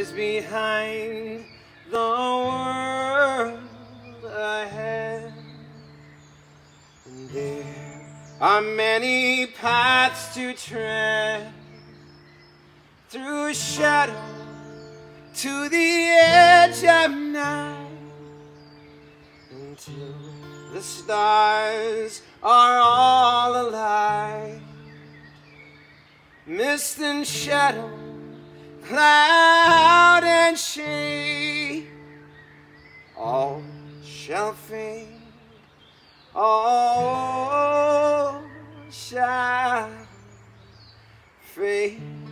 lies behind the world ahead. And there are many paths to tread, through shadow to the edge of night, until the stars are all alight. Mist and shadow, cloud and shade, all shall fade, all shall fade.